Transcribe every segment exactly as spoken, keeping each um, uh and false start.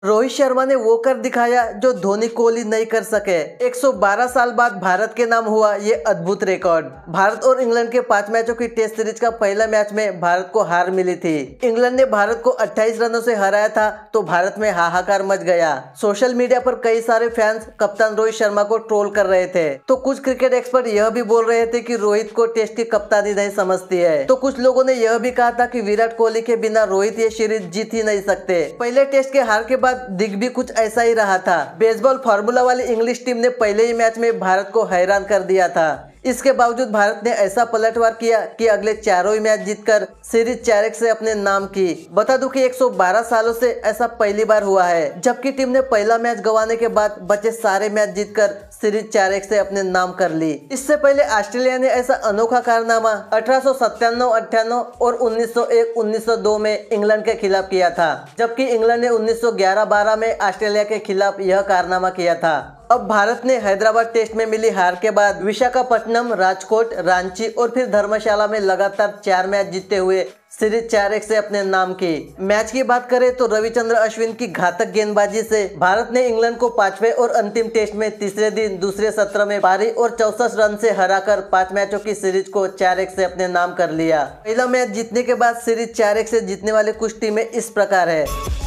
रोहित शर्मा ने वो कर दिखाया जो धोनी कोहली नहीं कर सके। एक सौ बारह साल बाद भारत के नाम हुआ ये अद्भुत रिकॉर्ड। भारत और इंग्लैंड के पांच मैचों की टेस्ट सीरीज का पहला मैच में भारत को हार मिली थी। इंग्लैंड ने भारत को अट्ठाईस रनों से हराया था तो भारत में हाहाकार मच गया। सोशल मीडिया पर कई सारे फैंस कप्तान रोहित शर्मा को ट्रोल कर रहे थे, तो कुछ क्रिकेट एक्सपर्ट यह भी बोल रहे थे कि रोहित को टेस्ट की कप्तानी नहीं समझती है। तो कुछ लोगों ने यह भी कहा था कि विराट कोहली के बिना रोहित ये सीरीज जीत ही नहीं सकते। पहले टेस्ट के हार के बाद दिख भी कुछ ऐसा ही रहा था। बेसबॉल फार्मूला वाली इंग्लिश टीम ने पहले ही मैच में भारत को हैरान कर दिया था। इसके बावजूद भारत ने ऐसा पलटवार किया कि अगले चारों ही मैच जीतकर सीरीज चार एक से अपने नाम की। बता दूं कि एक सौ बारह सालों से ऐसा पहली बार हुआ है जबकि टीम ने पहला मैच गंवाने के बाद बचे सारे मैच जीतकर सीरीज चार एक से अपने नाम कर ली। इससे पहले ऑस्ट्रेलिया ने ऐसा अनोखा कारनामा अठारह सौ सत्तानवे अट्ठानवे और उन्नीस सौ एक उन्नीस सौ दो में इंग्लैंड के खिलाफ किया था, जबकि इंग्लैंड ने उन्नीस सौ ग्यारह बारह में ऑस्ट्रेलिया के खिलाफ यह कारनामा किया था। अब भारत ने हैदराबाद टेस्ट में मिली हार के बाद विशाखापट्टनम, राजकोट, रांची और फिर धर्मशाला में लगातार चार मैच जीतते हुए सीरीज चार एक से अपने नाम की। मैच की बात करें तो रविचंद्र अश्विन की घातक गेंदबाजी से भारत ने इंग्लैंड को पांचवें और अंतिम टेस्ट में तीसरे दिन दूसरे सत्र में पारी और चौसठ रन से हराकर पांच मैचों की सीरीज को चार एक से अपने नाम कर लिया। पहला मैच जीतने के बाद सीरीज चार एक से जीतने वाली कुछ टीमें इस प्रकार है।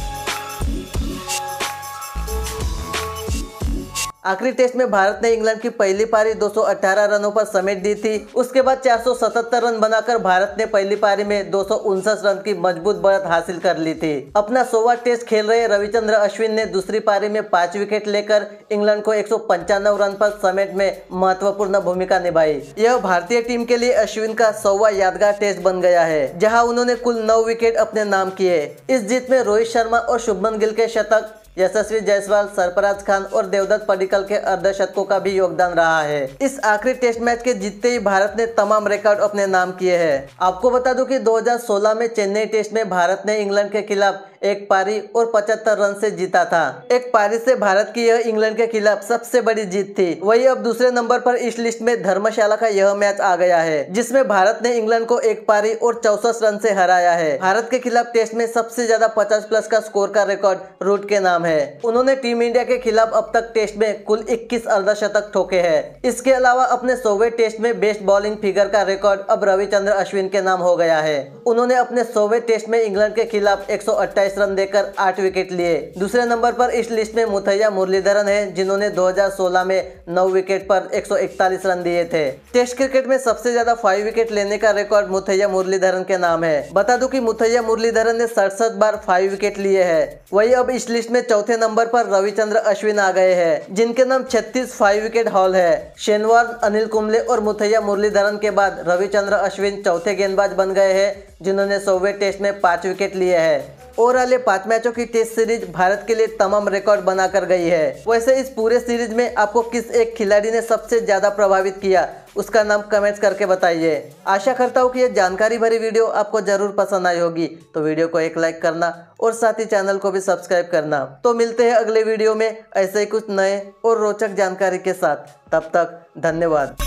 आखिरी टेस्ट में भारत ने इंग्लैंड की पहली पारी दो सौ अठारह रनों पर समेट दी थी। उसके बाद चार सौ सतहत्तर रन बनाकर भारत ने पहली पारी में दो सौ उनसठ रन की मजबूत बढ़त हासिल कर ली थी। अपना सौवां टेस्ट खेल रहे रविचंद्र अश्विन ने दूसरी पारी में पांच विकेट लेकर इंग्लैंड को एक सौ पंचानवे रन पर समेट में महत्वपूर्ण भूमिका निभाई। यह भारतीय टीम के लिए अश्विन का सौवां यादगार टेस्ट बन गया है, जहाँ उन्होंने कुल नौ विकेट अपने नाम किए। इस जीत में रोहित शर्मा और शुभमन गिल के शतक, यशस्वी जायसवाल, सरफराज खान और देवदत्त पडिक्कल के अर्धशतकों का भी योगदान रहा है। इस आखिरी टेस्ट मैच के जीतते ही भारत ने तमाम रिकॉर्ड अपने नाम किए हैं। आपको बता दूं कि दो हज़ार सोलह में चेन्नई टेस्ट में भारत ने इंग्लैंड के खिलाफ एक पारी और पचहत्तर रन से जीता था। एक पारी से भारत की यह इंग्लैंड के खिलाफ सबसे बड़ी जीत थी। वही अब दूसरे नंबर पर इस लिस्ट में धर्मशाला का यह मैच आ गया है, जिसमें भारत ने इंग्लैंड को एक पारी और चौसठ रन से हराया है। भारत के खिलाफ टेस्ट में सबसे ज्यादा पचास प्लस का स्कोर का रिकॉर्ड रूट के नाम है। उन्होंने टीम इंडिया के खिलाफ अब तक टेस्ट में कुल इक्कीस अर्धशतक ठोके हैं। इसके अलावा अपने सौवें टेस्ट में बेस्ट बॉलिंग फिगर का रिकॉर्ड अब रविचंद्र अश्विन के नाम हो गया है। उन्होंने अपने सौवें टेस्ट में इंग्लैंड के खिलाफ एक सौ अट्ठाईस रन देकर आठ विकेट लिए। दूसरे नंबर पर इस लिस्ट में मुथैया मुरलीधरन है, जिन्होंने दो हज़ार सोलह में नौ विकेट पर एक सौ इकतालीस रन दिए थे। टेस्ट क्रिकेट में सबसे ज्यादा फाइव विकेट लेने का रिकॉर्ड मुथैया मुरलीधरन के नाम है। बता दूं कि मुथैया मुरलीधरन ने सड़सठ बार फाइव विकेट लिए हैं। वही अब इस लिस्ट में चौथे नंबर पर रविचंद्र अश्विन आ गए हैं, जिनके नाम छत्तीस फाइव विकेट हॉल है। शेनवार, अनिल कुंबले और मुथैया मुरलीधरन के बाद रविचंद्र अश्विन चौथे गेंदबाज बन गए हैं, जिन्होंने सौवें टेस्ट में पांच विकेट लिए हैं। ओवरऑल ये पांच मैचों की टेस्ट सीरीज भारत के लिए तमाम रिकॉर्ड बनाकर गई है। वैसे इस पूरे सीरीज में आपको किस एक खिलाड़ी ने सबसे ज्यादा प्रभावित किया, उसका नाम कमेंट्स करके बताइए। आशा करता हूँ कि ये जानकारी भरी वीडियो आपको जरूर पसंद आई होगी, तो वीडियो को एक लाइक करना और साथ ही चैनल को भी सब्सक्राइब करना। तो मिलते हैं अगले वीडियो में ऐसे ही कुछ नए और रोचक जानकारी के साथ। तब तक धन्यवाद।